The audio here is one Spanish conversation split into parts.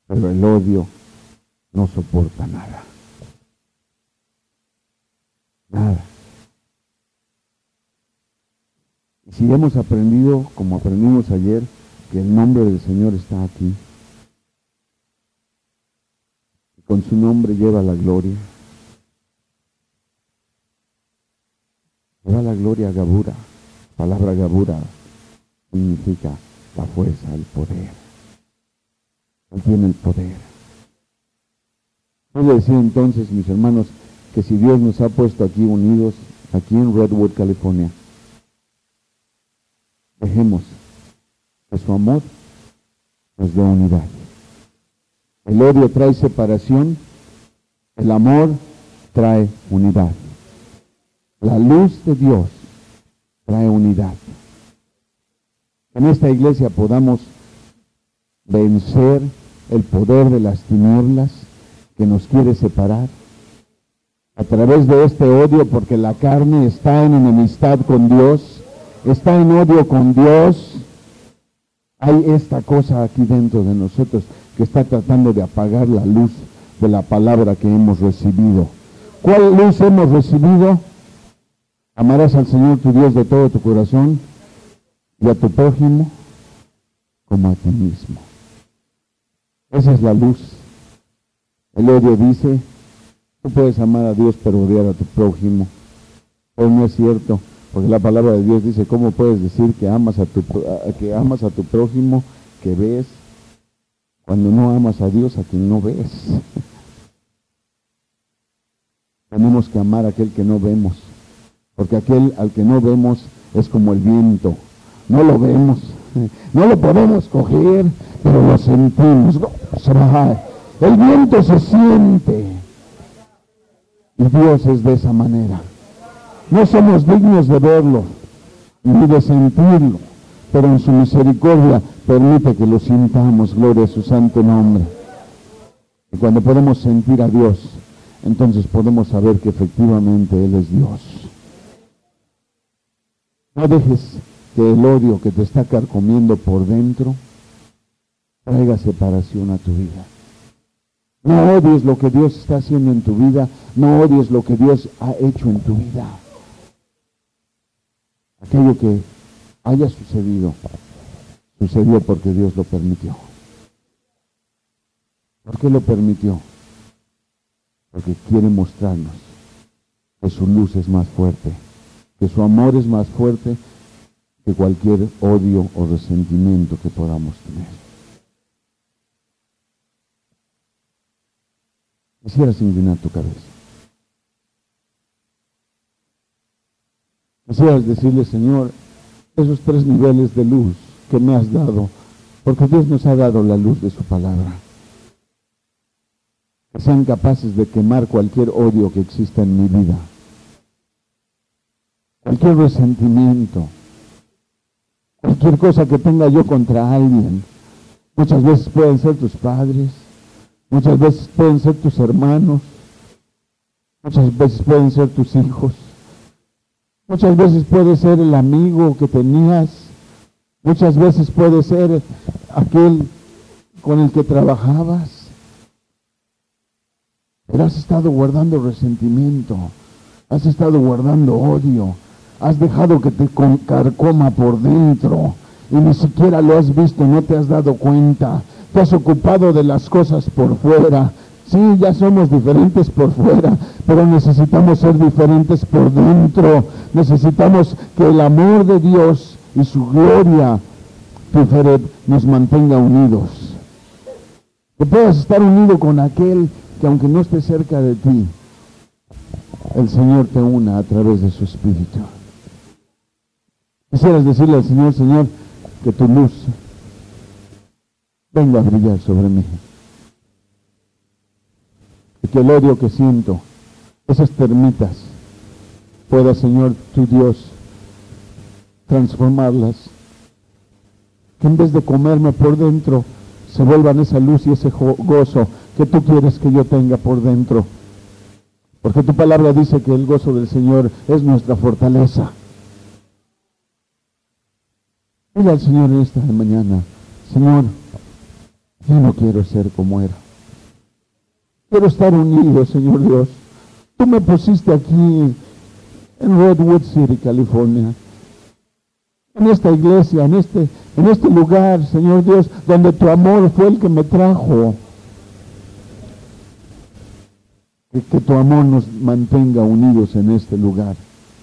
pero el odio no soporta nada. Nada. Y si hemos aprendido, como aprendimos ayer, que el nombre del Señor está aquí, y con su nombre lleva la gloria, lleva la gloria a Gabura. La palabra Gabura significa la fuerza, el poder. Él tiene el poder. Puedo decir entonces, mis hermanos, que si Dios nos ha puesto aquí unidos, aquí en Redwood, California, dejemos que su amor nos dé unidad. El odio trae separación, el amor trae unidad. La luz de Dios trae unidad. En esta iglesia podamos vencer el poder de las tinieblas que nos quiere separar a través de este odio, porque la carne está en enemistad con Dios, está en odio con Dios. Hay esta cosa aquí dentro de nosotros que está tratando de apagar la luz de la palabra que hemos recibido. ¿Cuál luz hemos recibido? Amarás al Señor tu Dios de todo tu corazón y a tu prójimo como a ti mismo. Esa es la luz. El odio dice, tú puedes amar a Dios pero odiar a tu prójimo. Pero no es cierto, porque la palabra de Dios dice, ¿cómo puedes decir que amas a tu prójimo que ves cuando no amas a Dios a quien no ves? Tenemos que amar a aquel que no vemos, porque aquel al que no vemos es como el viento. No lo vemos, no lo podemos coger, pero lo sentimos. El viento se siente. Y Dios es de esa manera. No somos dignos de verlo, ni de sentirlo, pero en su misericordia permite que lo sintamos. Gloria a su santo nombre. Y cuando podemos sentir a Dios, entonces podemos saber que efectivamente Él es Dios. No dejes que el odio que te está carcomiendo por dentro traiga separación a tu vida. No odies lo que Dios está haciendo en tu vida, no odies lo que Dios ha hecho en tu vida. Aquello que haya sucedido, sucedió porque Dios lo permitió. ¿Por qué lo permitió? Porque quiere mostrarnos que su luz es más fuerte, que su amor es más fuerte que cualquier odio o resentimiento que podamos tener. Quisieras inclinar tu cabeza. Quisieras decirle, Señor, esos 3 niveles de luz que me has dado, porque Dios nos ha dado la luz de su palabra, que sean capaces de quemar cualquier odio que exista en mi vida, cualquier resentimiento, cualquier cosa que tenga yo contra alguien. Muchas veces pueden ser tus padres, muchas veces pueden ser tus hermanos, muchas veces pueden ser tus hijos, muchas veces puede ser el amigo que tenías, muchas veces puede ser aquel con el que trabajabas. Pero has estado guardando resentimiento, has estado guardando odio, has dejado que te carcoma por dentro y ni siquiera lo has visto, no te has dado cuenta. Te has ocupado de las cosas por fuera. Sí, ya somos diferentes por fuera, pero necesitamos ser diferentes por dentro. Necesitamos que el amor de Dios y su gloria, Tiferet, nos mantenga unidos. Que puedas estar unido con aquel que aunque no esté cerca de ti, el Señor te una a través de su Espíritu. Quisieras decirle al Señor, Señor, que tu luz venga a brillar sobre mí. Y que el odio que siento, esas termitas, pueda, Señor, tu Dios, transformarlas. Que en vez de comerme por dentro, se vuelvan esa luz y ese gozo que tú quieres que yo tenga por dentro. Porque tu palabra dice que el gozo del Señor es nuestra fortaleza. Dile al Señor en esta mañana, Señor, Yo no quiero ser como era. Quiero estar unido, Señor Dios. Tú me pusiste aquí en Redwood City, California, en esta iglesia, en este lugar, Señor Dios, donde tu amor fue el que me trajo. Que tu amor nos mantenga unidos en este lugar.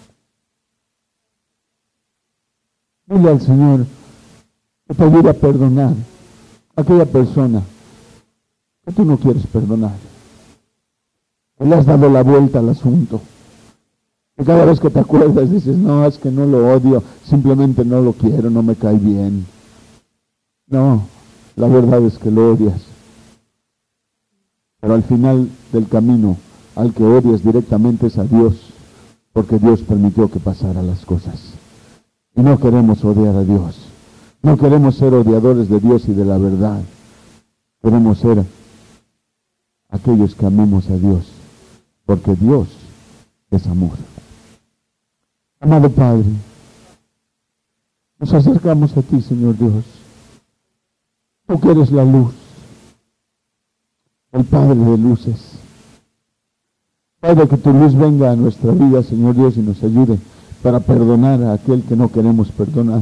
Dile al Señor que te ayude a perdonar a aquella persona que tú no quieres perdonar. Que le has dado la vuelta al asunto. Que cada vez que te acuerdas dices, no, es que no lo odio, simplemente no lo quiero, no me cae bien. No, la verdad es que lo odias. Pero al final del camino, al que odias directamente es a Dios, porque Dios permitió que pasaran las cosas. Y no queremos odiar a Dios. No queremos ser odiadores de Dios y de la verdad. Queremos ser aquellos que amemos a Dios, porque Dios es amor. Amado Padre, nos acercamos a ti, Señor Dios. Tú que eres la luz, el Padre de luces. Padre, que tu luz venga a nuestra vida, Señor Dios, y nos ayude para perdonar a aquel que no queremos perdonar.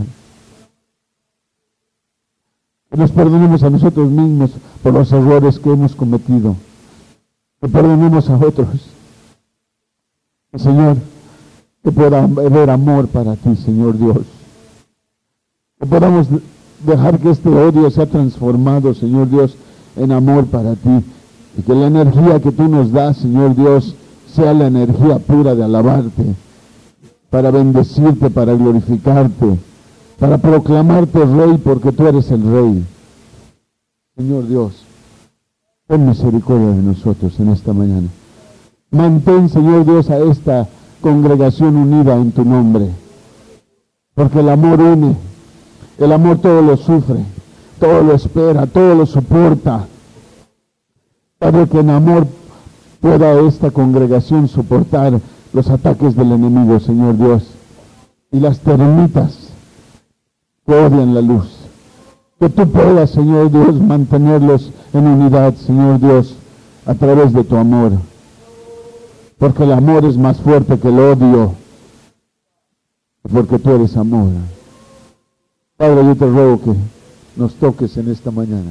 Que nos perdonemos a nosotros mismos por los errores que hemos cometido. Que perdonemos a otros. Que, Señor, que pueda haber amor para ti, Señor Dios. Que podamos dejar que este odio sea transformado, Señor Dios, en amor para ti. Y que la energía que tú nos das, Señor Dios, sea la energía pura de alabarte, para bendecirte, para glorificarte, para proclamarte Rey, porque tú eres el Rey. Señor Dios, ten misericordia de nosotros en esta mañana. Mantén, Señor Dios, a esta congregación unida en tu nombre, porque el amor une, el amor todo lo sufre, todo lo espera, todo lo soporta. Padre, que en amor pueda esta congregación soportar los ataques del enemigo, Señor Dios, y las termitas que odian la luz. Que tú puedas, Señor Dios, mantenerlos en unidad, Señor Dios, a través de tu amor. Porque el amor es más fuerte que el odio, porque tú eres amor. Padre, yo te ruego que nos toques en esta mañana.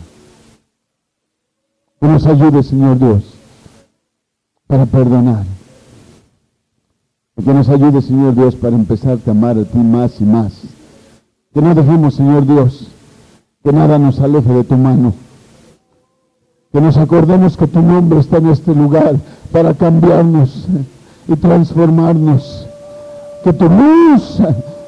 Que nos ayudes, Señor Dios, para perdonar. Y que nos ayudes, Señor Dios, para empezarte a amar a ti más y más. Que no dejemos, Señor Dios, que nada nos aleje de tu mano. Que nos acordemos que tu nombre está en este lugar para cambiarnos y transformarnos. Que tu luz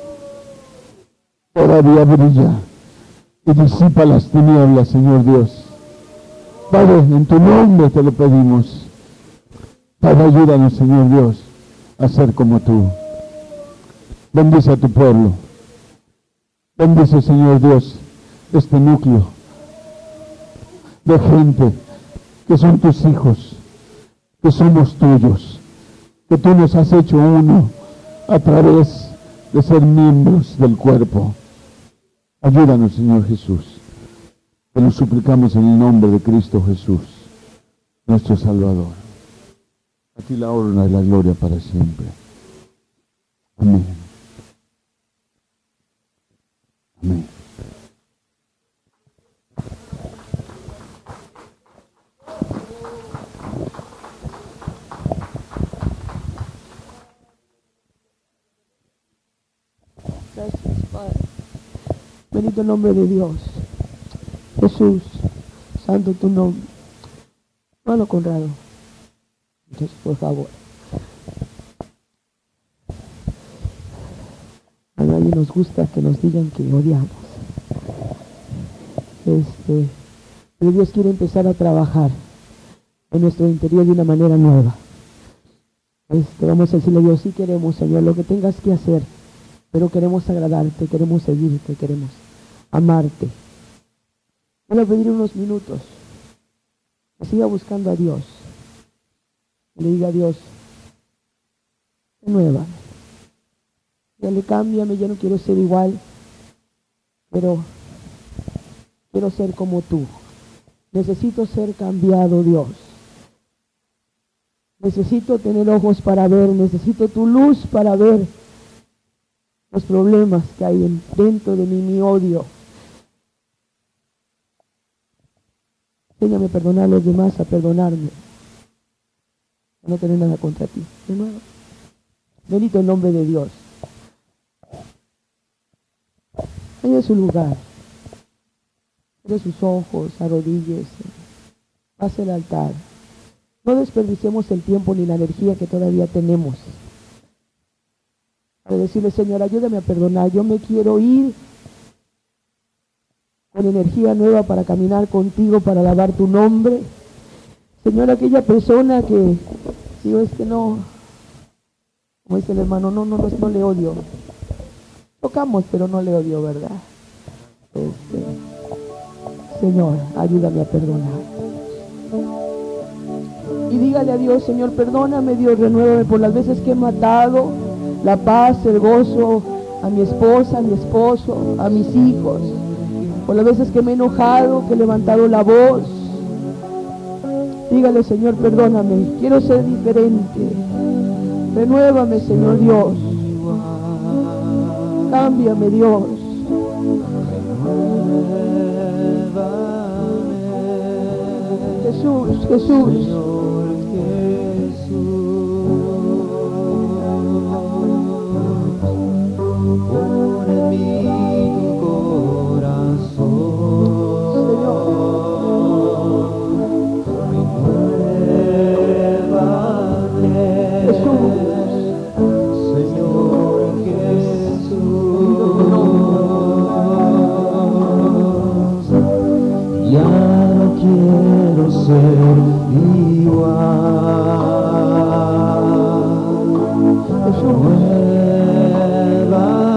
todavía brilla y disipa las tinieblas, Señor Dios. Padre, en tu nombre te lo pedimos. Padre, ayúdanos, Señor Dios, a ser como tú. Bendice a tu pueblo. Bendice, Señor Dios, este núcleo de gente que son tus hijos, que somos tuyos, que tú nos has hecho uno a través de ser miembros del cuerpo. Ayúdanos, Señor Jesús. Te lo suplicamos en el nombre de Cristo Jesús, nuestro Salvador. A ti la honra y la gloria para siempre. Amén. Amén. Gracias, Padre. Bendito el nombre de Dios. Jesús, santo tu nombre. Hermano Conrado, entonces, por favor. A nadie nos gusta que nos digan que odiamos. Pero Dios quiere empezar a trabajar en nuestro interior de una manera nueva. Vamos a decirle a Dios, sí queremos, Señor, lo que tengas que hacer, pero queremos agradarte, queremos seguirte, queremos amarte. Voy a pedir unos minutos que siga buscando a Dios. Le diga a Dios, renuévame. Dale, cámbiame, ya no quiero ser igual, pero quiero ser como tú. Necesito ser cambiado, Dios. Necesito tener ojos para ver, necesito tu luz para ver los problemas que hay dentro de mí, mi odio. Enséñame a perdonar a los demás, a perdonarme, a no tener nada contra ti. De nuevo. Bendito el nombre de Dios. Ahí en su lugar. Cierre sus ojos, arrodíllese. Pase el altar. No desperdiciemos el tiempo ni la energía que todavía tenemos. Para decirle, Señor, ayúdame a perdonar. Yo me quiero ir con energía nueva para caminar contigo, para alabar tu nombre. Señor, aquella persona que digo, es que no, como dice el hermano, no le odio. Tocamos, pero no le odio, ¿verdad? Señor, ayúdame a perdonar. Y dígale a Dios, Señor, perdóname, Dios, renuévame por las veces que he matado la paz, el gozo a mi esposa, a mi esposo, a mis hijos. Por las veces que me he enojado, que he levantado la voz. Dígale, Señor, perdóname, quiero ser diferente. Renuévame, Señor Dios. Cámbiame, Dios. Jesús, Jesús. Pon en mí tu corazón, renuévame, Señor Jesús. Ya no quiero ser igual. Jesús.